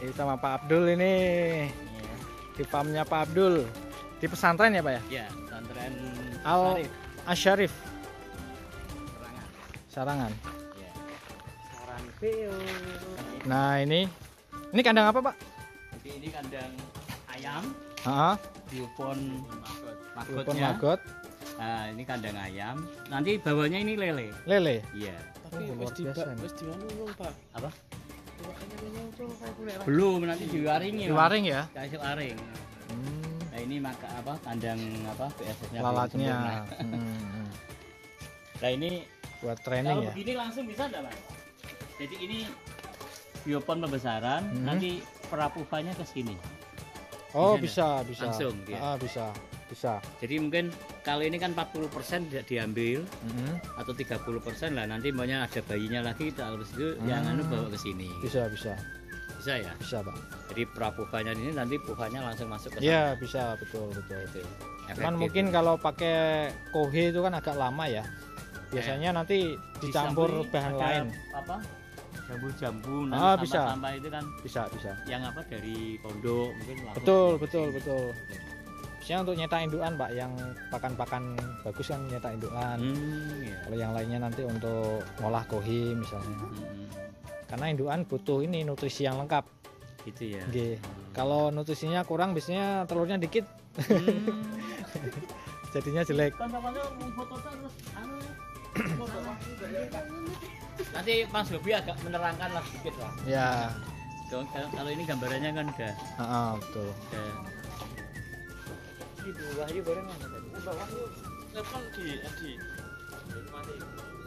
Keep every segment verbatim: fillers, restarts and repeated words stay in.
Ini sama Pak Abdul ini. Iya. Di farmnya Pak Abdul. Di pesantren ya Pak ya? Iya, pesantren Al Asyarif Sarangan. Sarangan. Iya. Sarang Beo. Nah ini, ini kandang apa Pak? Jadi ini kandang ayam, Heeh. biopon Telepon magotnya. magot, Nah, ini kandang ayam. Nanti bawahnya ini lele. lele. Iya. Tapi Oh, wis luar di biasa nih. wis dianu belum, Pak? Apa? Iwaknya nyusul kayak kuliah. Belum, nanti diwaringi. Di waring ya? Kasih waring. Hmm, Nah, ini maka apa? Kandang apa? B S S-nya. lalatnya. Hmm, hmm. Nah, ini Buat training kalau ya? begini langsung bisa enggak, Mas? Jadi ini biopon pembesaran, Hmm. nanti perapufannya ke sini. Oh Bisa bisa, bisa. Langsung dia. Ah, bisa, bisa. Jadi mungkin kalau ini kan empat puluh persen tidak diambil Hmm, atau tiga puluh persen lah, nanti maunya ada bayinya lagi kita harus itu yang Hmm. anu bawa ke sini. bisa, bisa, Bisa ya? bisa Pak. Jadi perapufannya ini nanti pufannya langsung masuk ke Iya sana. bisa, betul, betul. Itu. Cuman Efektif. mungkin kalau pakai kohe itu kan agak lama ya. Biasanya nanti dicampur Dicampur bahan ada lain. apa? Jambu-jambu nanti Ah, bisa. sampah-sampah itu kan Bisa, bisa. yang apa dari pondok mungkin langsung Betul, ke betul, sini. betul. Biasanya untuk nyetak indukan Pak, yang pakan-pakan bagus kan nyetak indukan. Hmm, iya. Kalau yang lainnya nanti untuk ngolah kohi misalnya. Hmm, Karena indukan butuh ini nutrisi yang lengkap. gitu ya. Nggih. Kalau nutrisinya kurang biasanya telurnya dikit, Hmm. jadinya jelek. Kanca-kanca mau foto terus anu. Nanti Mas Bobi agak menerangkan lah sedikit lah. Ya, Kalau kalau ini gambarannya kan udah heeh, betul. udah Itu Wahyu bareng mana tadi? Mbak Wahyu telepon di di mati.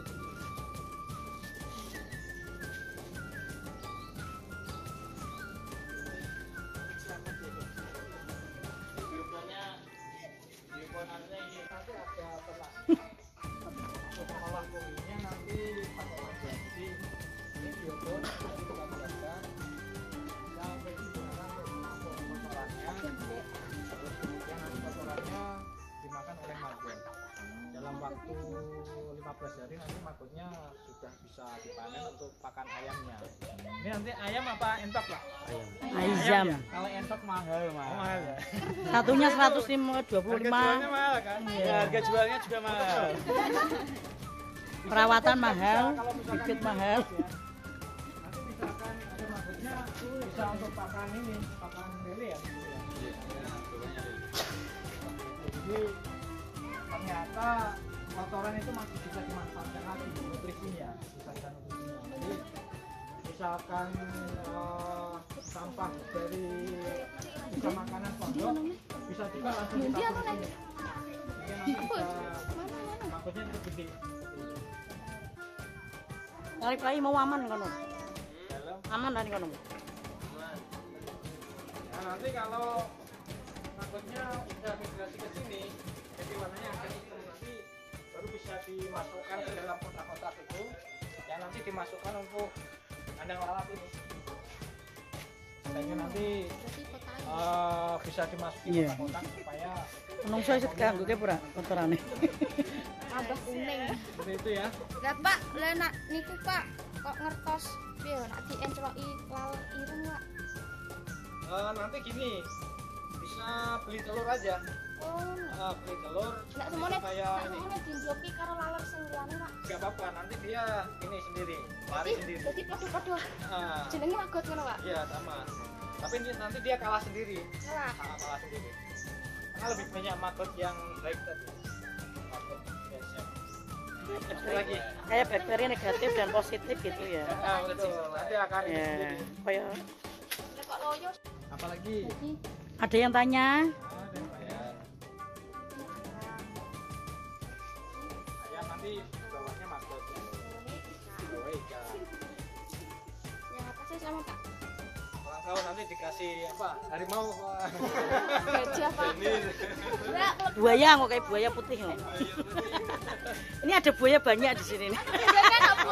bioponnya bioponannya ini Nanti ada pelas. Untuk mengolah kohinya nanti pakai wajan. Jadi ini biopon nanti kita jelaskan. Sampai digunakan untuk menampung kotorannya. Terus kemudian nanti kotorannya dimakan oleh magot. Dalam waktu lima belas hari nanti magotnya sudah bisa dipanen untuk pakan ayamnya. Ini nanti ayam apa entok Pak? Ayam. Ayam. Ya? Kalau entok mahal, mahal. Oh, mahal ya. Satunya seratus dua puluh Harga lima. jualnya mahal kan? Ya, harga jualnya juga mahal. Perawatan mahal, Kalau misalkan bibit ini mahal. ya, nanti misalkan ada magotnya bisa untuk pakan ini, pakan lele ya. Jadi ternyata kotoran itu masih bisa dimanfaatkan lagi nutrisinya, bisa ada nutrisinya. Jadi misalkan eh, sampah dari sisa makanan pondok bisa juga langsung kita sini. Jadi nanti bisa magotnya itu gede. Tarik lagi mau aman kan? Dalam Aman dari kan? Nah, nanti kalau magotnya udah migrasi ke sini, jadi warnanya akan hitam, nanti baru bisa dimasukkan ke dalam kotak-kotak itu, yang nanti dimasukkan untuk kandang lalat ini. Kandangnya nanti eh, bisa dimasukin Iya. kotak-kotak supaya Menungso iso diganggu ke pura kotorane. Abah kuning. seperti itu ya. Lah Pak, lah nak niku Pak kok ngertos piye nak diencloki laler ireng Pak. Eh, nanti gini, bisa beli telur aja. Oh, Eh, beli telur nak semuanya supaya nak ini semuanya diencloki karo laler sing liyane Pak. nggak apa-apa, nanti dia ini sendiri, lari Jadi sendiri. jadi podo-podo Ah. jenenge magot ngono Pak. Iya sama. Tapi ini- nanti dia kalah sendiri. Salah. Ah, kalah sendiri. Karena lebih banyak magot yang baik tadi. Magot biasa. Ada lagi. Kayak bakteri negatif dan positif gitu ya. Ah, betul. Nanti akan ini Ya, sendiri. kayak Lah kok loyo Apalagi? jadi ada yang tanya, Ada yang bayar. Ayam nanti bawahnya magot. Bawah ikan. ya apa sih sama Pak? Ulang tahun nanti dikasih apa? Harimau. Pak. Gajah Pak. Lah buaya kok kayak buaya putih nih. Ini ada buaya banyak di sini nih. kan apa?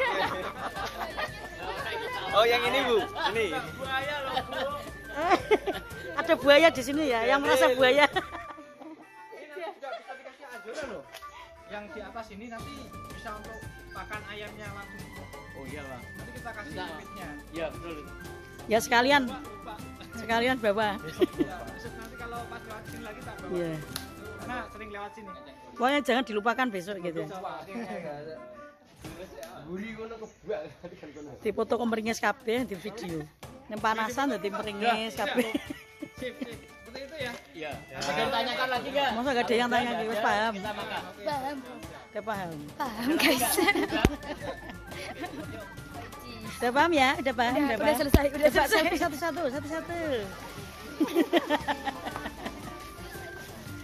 Oh, yang ini Bu. Ini. Ada buaya di sini ya, yang merasa buaya. Ini nanti juga bisa dikasih anjuran loh. Yang di atas ini nanti bisa untuk pakan ayamnya langsung. oh iya Bang. Nanti kita kasih Bisa. bibitnya. Iya betul. Ya sekalian. Sekalian Bapak. Besok nanti kalau pas lewat sini lagi tak bawa. Iya. Karena sering lewat sini. Pokoknya jangan dilupakan besok gitu. Di foto kemeringis kabeh di video. Ning panasan dadi meringis kabeh. Sip, sip. Seperti itu ya. Iya. Ada yang tanyakan lagi nggak? Masa gak ada yang tanya gitu, wis paham. Kita makan. Paham. Udah paham. Paham guys. Udah paham ya? Udah paham, Udah, udah udah paham. selesai, udah Coba selesai. selfie satu-satu, satu-satu.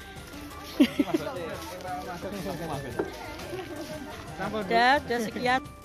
Udah, udah sekian.